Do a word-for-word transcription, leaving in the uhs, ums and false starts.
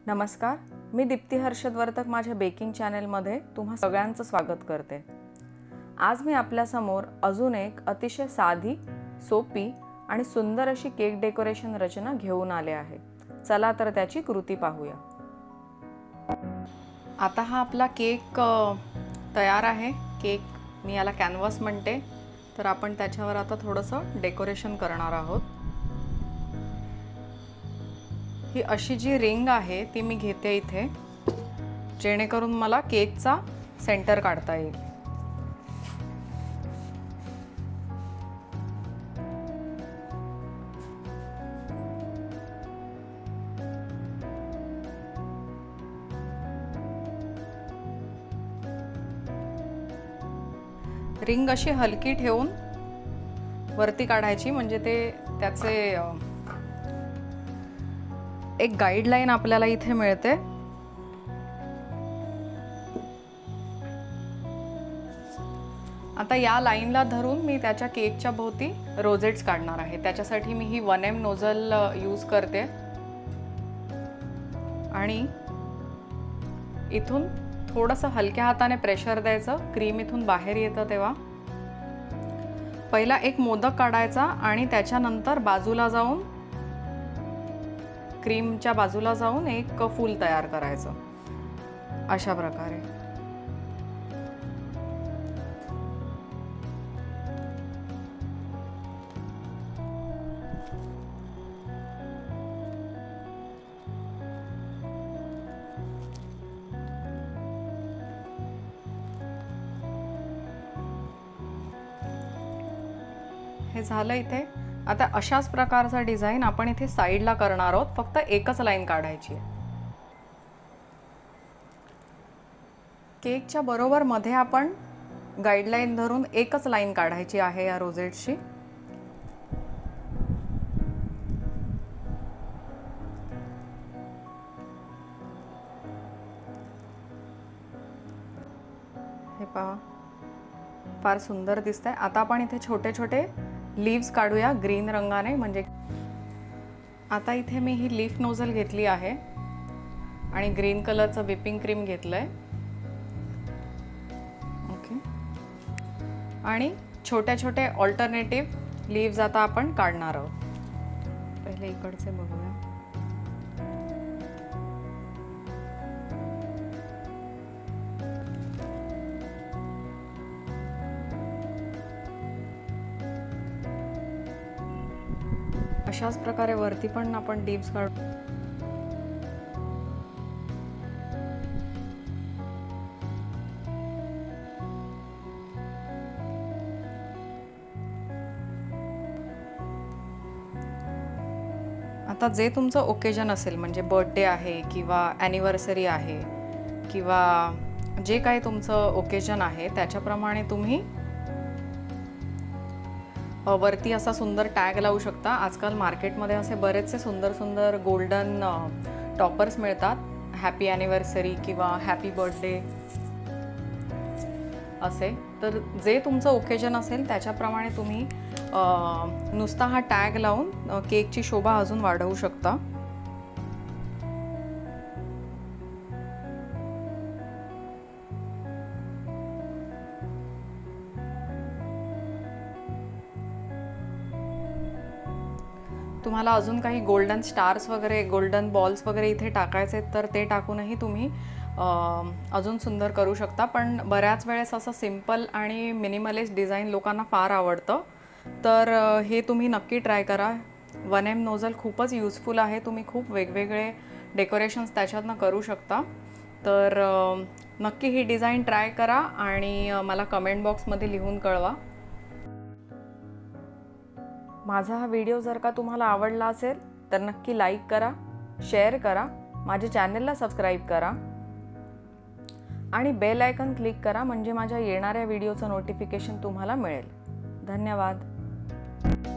नमस्कार, मी दीप्ती हर्षद वर्तक माझ्या बेकिंग चॅनलमध्ये तुम्हा सगळ्यांचं स्वागत करते। आज मी आपल्यासमोर अजून एक अतिशय साधी, सोपी आणि सुंदर अशी केक डेकोरेशन रचना घेऊन आले आहे। चला तर त्याची कृती पाहूया। आता हा आपला केक तयार आहे। केक मी याला कॅनव्हास म्हणते, तर आपण त्याच्यावर आता थोडंसं डेकोरेशन करणार आहोत। ही अशी जी रिंग आहे ती मी घेते इथे, जेणेकरून मला केकचा सेंटर काढता येईल। रिंग अशी हलकी ठेवून वरती काढायची, म्हणजे ते त्याचे एक गाइडलाइन आपल्याला इथे मिळते। आता या लाईनला धरून मी त्याच्या केकच्या भोवती रोजेट्स काढणार आहे। त्याच्यासाठी मी ही वन एम नोझल यूज करते आणि इथून थोडंसं हलक्या हाताने प्रेशर द्यायचं। क्रीम इथून बाहेर येतं तेव्हा पहिला एक मोदक काढायचा आणि त्याच्यानंतर बाजूला जाऊन क्रीमच्या बाजूला जाऊन एक फूल तयार करायचं, अशा प्रकारे। हे झालं इथे। आता अशाच प्रकारचा डिझाइन आपण इथे साइडला करणार आहोत, फक्त एकच लाईन काढायची आहे। केकच्या बरोबर मध्ये आपण गाइडलाइन धरून एकच लाईन काढायची आहे या रोजेट्सची। हे पहा, फार सुंदर दिसतंय। आता आपण इथे छोटे छोटे लीव्स काढूया ग्रीन रंगाने, म्हणजे आता इथे मी ही लीफ नोझल घेतली आहे आणि ग्रीन कलरचं व्हिपिंग क्रीम घेतलंय। ओके, आणि छोटे छोटे ऑल्टरनेटिव्ह लीव्स आता आपण काढणार आहोत। पहिले इकडचे बघूया। अशाच प्रकारे वरती पण आपण लीव्स काढू। आता जे तुमचं ओकेजन असेल, म्हणजे बर्थडे आहे किंवा ॲनिव्हर्सरी आहे किंवा जे काही तुमचं ओकेजन आहे त्याच्याप्रमाणे तुम्ही वरती असा सुंदर टॅग लावू शकता। आजकाल मार्केटमध्ये असे बरेचसे सुंदर सुंदर गोल्डन टॉपर्स मिळतात, हॅपी ॲनिव्हर्सरी किंवा हॅपी बर्थडे असे। तर जे तुमचं ओकेजन असेल त्याच्याप्रमाणे तुम्ही नुसता हा टॅग लावून केकची शोभा अजून वाढवू शकता। तुम्हाला अजून काही गोल्डन स्टार्स वगैरे, गोल्डन बॉल्स वगैरे इथे टाकायचे तर ते टाकूनही तुम्ही अजून सुंदर करू शकता। पण बऱ्याच वेळेस असं सिंपल आणि मिनिमलिस्ट डिझाइन लोकांना फार आवडतं, तर हे तुम्ही नक्की ट्राय करा। वन एम नोझल खूपच यूजफुल आहे। तुम्ही खूप वेगवेगळे डेकोरेशन्स त्याच्यातनं करू शकता। तर नक्की ही डिझाइन ट्राय करा आणि मला कमेंट बॉक्समध्ये लिहून कळवा। माझा हा व्हिडिओ जर का तुम्हाला आवडला असेल तर नक्की लाईक करा, शेअर करा, माझ्या चॅनलला सबस्क्राईब करा आणि बेल आयकॉन क्लिक करा, म्हणजे माझ्या येणाऱ्या व्हिडिओचं नोटिफिकेशन तुम्हाला मिळेल। धन्यवाद।